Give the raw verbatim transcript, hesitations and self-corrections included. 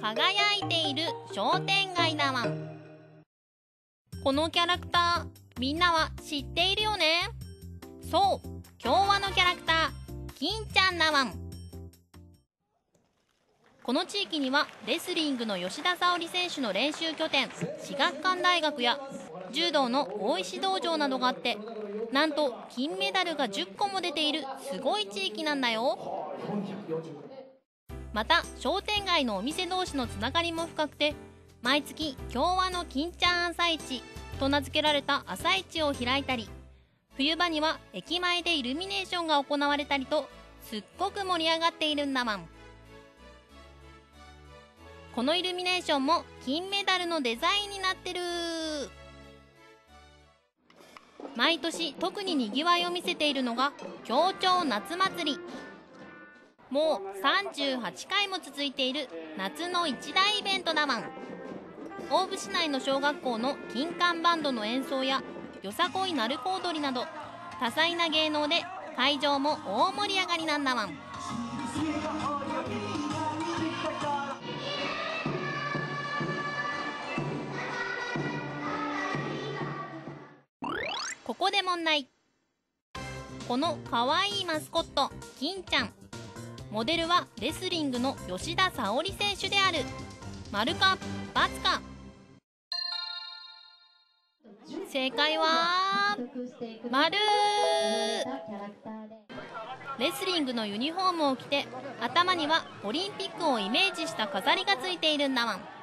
輝いている商店街だワン。このキャラクターみんなは知っているよね。そう、共和のキャラクター金ちゃんだワン。この地域にはレスリングの吉田沙保里選手の練習拠点至学館大学や柔道の大石道場などがあって、なんと金メダルがじゅっこも出ているすごい地域なんだよ。また商店街のお店同士のつながりも深くて、毎月共和の金ちゃん朝市と名付けられた朝市を開いたり、冬場には駅前でイルミネーションが行われたりと、すっごく盛り上がっているんだワン。このイルミネーションも金メダルのデザインになってる。毎年特ににぎわいを見せているのが協調夏祭り。もうさんじゅうはちかいも続いている夏の一大イベントだワン。大府市内の小学校の金管バンドの演奏やよさこい鳴子踊りなど多彩な芸能で会場も大盛り上がりなんだワン。ここで問題。このかわいいマスコット金ちゃん、モデルはレスリングの吉田沙保里選手である。丸か×か。正解は丸。レスリングのユニフォームを着て、頭にはオリンピックをイメージした飾りがついているんだワン。